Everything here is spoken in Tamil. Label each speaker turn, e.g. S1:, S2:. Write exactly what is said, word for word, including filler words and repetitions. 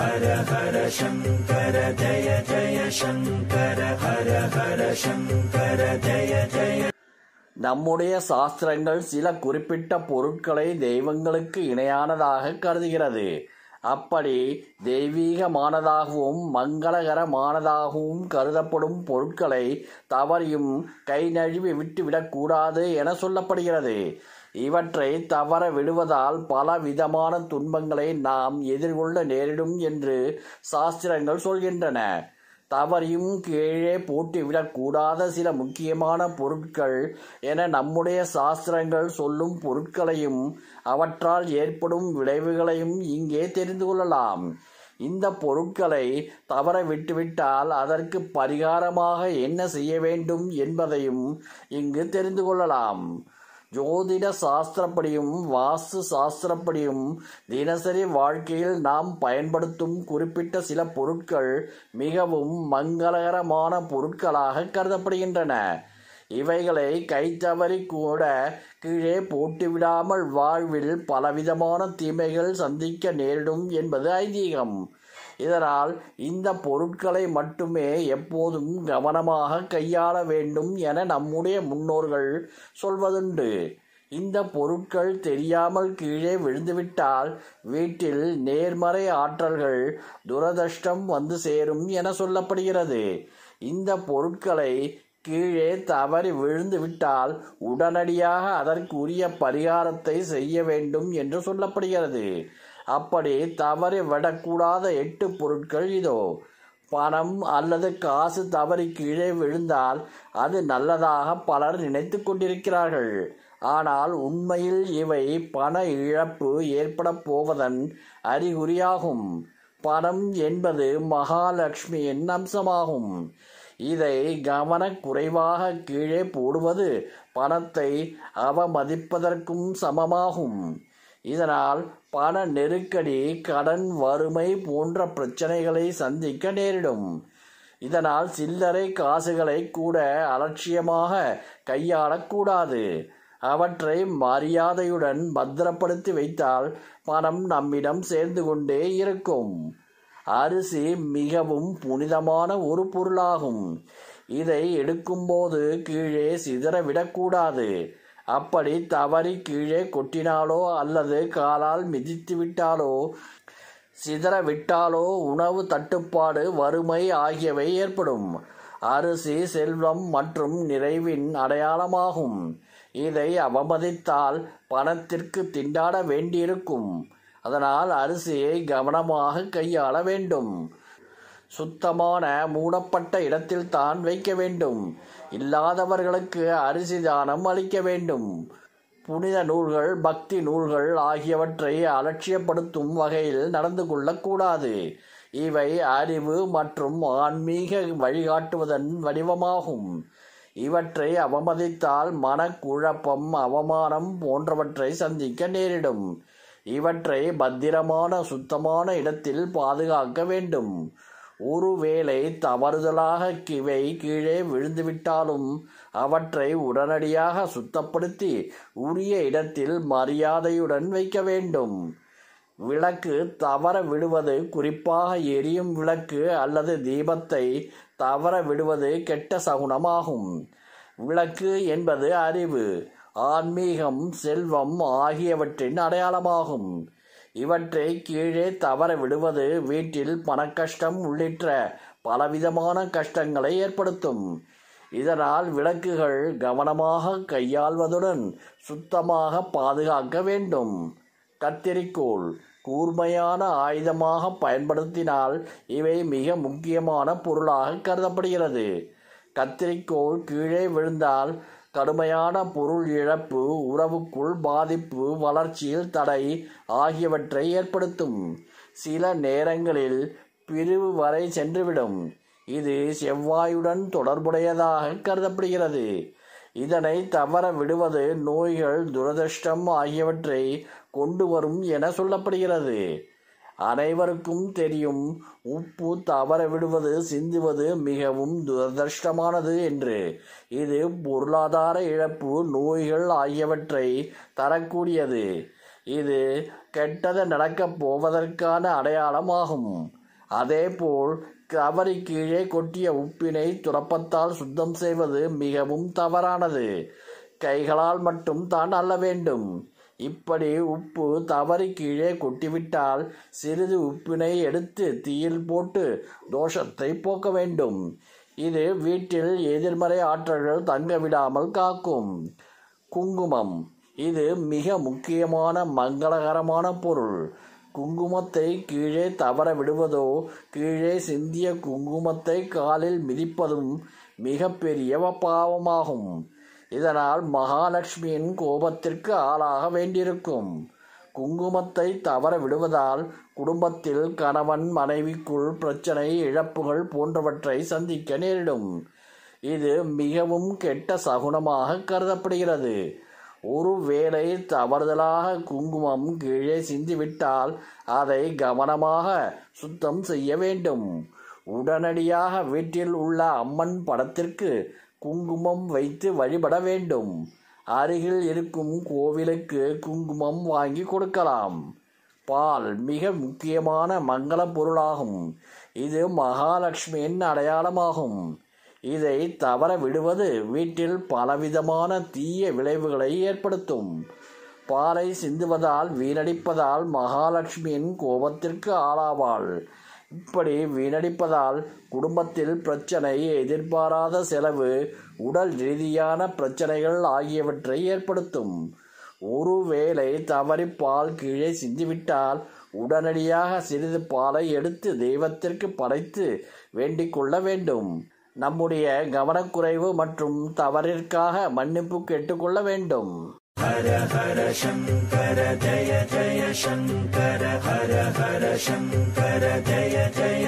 S1: ஹர ஹர சங்கர ஜய ஜய சங்கர ஹர ஹர சங்கர ஜய ஜய. நம்முடைய சாஸ்திரங்கள் சில குறிப்பிட்ட பொருட்களை தெய்வங்களுக்கு இணையானதாக கருதுகிறது. அப்படி தெய்வீகமானதாகவும் மங்களகரமானதாகவும் கருதப்படும் பொருட்களை தவறியும் கை நழுவி விட்டுவிடக்கூடாது என சொல்லப்படுகிறது. இவற்றை தவற விடுவதால் பல விதமான துன்பங்களை நாம் எதிர்கொள்ள நேரிடும் என்று சாஸ்திரங்கள் சொல்கின்றன. தவறியும் கீழே போட்டுவிடக்கூடாத சில முக்கியமான பொருட்கள் என நம்முடைய சாஸ்திரங்கள் சொல்லும் பொருட்களையும் அவற்றால் ஏற்படும் விளைவுகளையும் இங்கே தெரிந்து கொள்ளலாம். இந்த பொருட்களை தவற விட்டுவிட்டால் அதற்கு பரிகாரமாக என்ன செய்ய வேண்டும் என்பதையும் இங்கு தெரிந்து கொள்ளலாம். ஜோதிட சாஸ்திரப்படியும் வாஸ்து சாஸ்திரப்படியும் தினசரி வாழ்க்கையில் நாம் பயன்படுத்தும் குறிப்பிட்ட சில பொருட்கள் மிகவும் மங்களகரமான பொருட்களாக கருதப்படுகின்றன. இவைகளை கைத்தவறி கூட கீழே போட்டுவிடாமல் வாழ்வில் பலவிதமான தீமைகள் சந்திக்க நேரிடும் என்பது ஐதீகம். இதனால் இந்த பொருட்களை மட்டுமே எப்போதும் கவனமாக கையாள வேண்டும் என நம்முடைய முன்னோர்கள் சொல்வதுண்டு. இந்த பொருட்கள் தெரியாமல் கீழே விழுந்துவிட்டால் வீட்டில் நேர்மறை ஆற்றல்கள் துரதிர்ஷ்டம் வந்து சேரும் என சொல்லப்படுகிறது. இந்த பொருட்களை கீழே தவறி விழுந்து விட்டால் உடனடியாக அதற்குரிய பரிகாரத்தை செய்ய வேண்டும் என்று சொல்லப்படுகிறது. அப்படி தவறி விடக்கூடாத எட்டு பொருட்கள் இதோ. பணம் அல்லது காசு தவறி கீழே விழுந்தால் அது நல்லதாக பலர் நினைத்து கொண்டிருக்கிறார்கள். ஆனால் உண்மையில் இவை பண இழப்பு ஏற்பட போவதன் அறிகுறியாகும். பணம் என்பது மகாலட்சுமியின் அம்சமாகும். இதை கவனக்குறைவாக கீழே போடுவது பணத்தை அவமதிப்பதற்கும் சமமாகும். இதனால் பண நெருக்கடி, கடன், வறுமை போன்ற பிரச்சனைகளை சந்திக்க நேரிடும். இதனால் சில்லறை காசுகளை கூட அலட்சியமாக கையாளக்கூடாது. அவற்றை மரியாதையுடன் பத்திரப்படுத்தி வைத்தால் பணம் நம்மிடம் சேர்ந்து கொண்டே இருக்கும். அரிசி மிகவும் புனிதமான ஒரு பொருளாகும். இதை எடுக்கும்போது கீழே சிதறவிடக்கூடாது. அப்படி தவறி கீழே கொட்டினாலோ அல்லது காலால் மிதித்து விட்டாலோ சிதறவிட்டாலோ உணவு தட்டுப்பாடு, வறுமை ஆகியவை ஏற்படும். அரிசி செல்வம் மற்றும் நிறைவின் அடையாளமாகும். இதை அவமதித்தால் பணத்திற்கு திண்டாட வேண்டியிருக்கும். அதனால் அரிசியை கவனமாக கையாள வேண்டும். சுத்தமான மூடப்பட்ட இடத்தில் தான் வைக்க வேண்டும். இல்லாதவர்களுக்கு அரிசி தானம் அளிக்க வேண்டும். புனித நூல்கள், பக்தி நூல்கள் ஆகியவற்றை அலட்சியப்படுத்தும் வகையில் நடந்து கொள்ளக்கூடாது. இவை அறிவு மற்றும் ஆன்மீக வழிகாட்டுவதன் வடிவமாகும். இவற்றை அவமதித்தால் மனக்குழப்பம், அவமானம் போன்றவற்றை சந்திக்க நேரிடும். இவற்றை பத்திரமான சுத்தமான இடத்தில் பாதுகாக்க வேண்டும். ஒருவேளை தவறுதலாக கிவை கீழே விழுந்துவிட்டாலும் அவற்றை உடனடியாக சுத்தப்படுத்தி உரிய இடத்தில் மரியாதையுடன் வைக்க வேண்டும். விளக்கு தவற விடுவது, குறிப்பாக எரியும் விளக்கு அல்லது தீபத்தை தவற விடுவது கெட்ட சகுனமாகும். விளக்கு என்பது அறிவு, ஆன்மீகம், செல்வம் ஆகியவற்றின் அடையாளமாகும். இவற்றை கீழே தவற விடுவது வீட்டில் பணக்கஷ்டம் உள்ளிட்ட பலவிதமான கஷ்டங்களை ஏற்படுத்தும். இதனால் விளக்குகள் கவனமாக கையாள்வதுடன் சுத்தமாக பாதுகாக்க வேண்டும். கத்தரிக்கோல் கூர்மையான ஆயுதமாக பயன்படுத்தினால் இவை மிக முக்கியமான பொருளாக கருதப்படுகிறது. கத்தரிக்கோல் கீழே விழுந்தால் கடுமையான பொருள் இழப்பு, உறவுக்குள் பாதிப்பு, வளர்ச்சியில் தடை ஆகியவற்றை ஏற்படுத்தும். சில நேரங்களில் பிரிவு வரை சென்றுவிடும். இது செவ்வாயுடன் தொடர்புடையதாக கருதப்படுகிறது. இதனை தவற விடுவது நோய்கள், துரதிர்ஷ்டம் ஆகியவற்றை கொண்டு வரும் என சொல்லப்படுகிறது. அனைவருக்கும் தெரியும், உப்பு தவற விடுவது, சிந்துவது மிகவும் துரதிர்ஷ்டமானது என்று. இது பொருளாதார இழப்பு, நோய்கள் ஆகியவற்றை தரக்கூடியது. இது கெட்டது நடக்கப் போவதற்கான அடையாளமாகும். அதேபோல் தவறி கீழே கொட்டிய உப்பினை துரப்பத்தால் சுத்தம் செய்வது மிகவும் தவறானது. கைகளால் மட்டும் தான் அள்ள வேண்டும். இப்படி உப்பு தவறி கீழே கொட்டிவிட்டால் சிறிது உப்பினை எடுத்து தீயில் போட்டு தோஷத்தை போக்க வேண்டும். இது வீட்டில் எதிர்மறை ஆற்றல்கள் தங்க விடாமல் காக்கும். குங்குமம் இது மிக முக்கியமான மங்களகரமான பொருள். குங்குமத்தை கீழே தவற விடுவதோ கீழே சிந்திய குங்குமத்தை காலில் மிதிப்பதும் மிக பெரிய பாவமாகும். இதனால் மகாலட்சுமியின் கோபத்திற்கு ஆளாக வேண்டியிருக்கும். குங்குமத்தை தவற விடுவதால் குடும்பத்தில் கணவன் மனைவிக்குள் பிரச்சனை, இழப்புகள் போன்றவற்றை சந்திக்க நேரிடும். இது மிகவும் கெட்ட சகுனமாக கருதப்படுகிறது. ஒருவேளை தவறுதலாக குங்குமம் கீழே சிந்திவிட்டால் அதை கவனமாக சுத்தம் செய்ய வேண்டும். உடனடியாக வீட்டில் உள்ள அம்மன் படத்திற்கு குங்குமம் வைத்து வழிபட வேண்டும். அருகில் இருக்கும் கோவிலுக்கு குங்குமம் வாங்கி கொடுக்கலாம். பால் மிக முக்கியமான மங்கள பொருளாகும். இது மகாலட்சுமியின் அடையாளமாகும். இதை தவற விடுவது வீட்டில் பலவிதமான தீய விளைவுகளை ஏற்படுத்தும். பாலை சிந்துவதால் வீணடிப்பதால் மகாலட்சுமியின் கோபத்திற்கு ஆளாவாள். இப்படி வீணடிப்பதால் குடும்பத்தில் பிரச்சனை, எதிர்பாராத செலவு, உடல் ரீதியான பிரச்சனைகள் ஆகியவற்றை ஏற்படுத்தும். ஒருவேளை தவறி பால் கீழே சிந்திவிட்டால் உடனடியாக சிறிது பாலை எடுத்து தெய்வத்திற்கு படைத்து வேண்டிக் கொள்ள வேண்டும். நம்முடைய கவனக்குறைவு மற்றும் தவறிற்காக மன்னிப்பு கேட்டுக்கொள்ள வேண்டும். ஹர ஹர சங்கர ஜய ஜய சங்கர ஹர ஹர சங்கர ஜய ஜய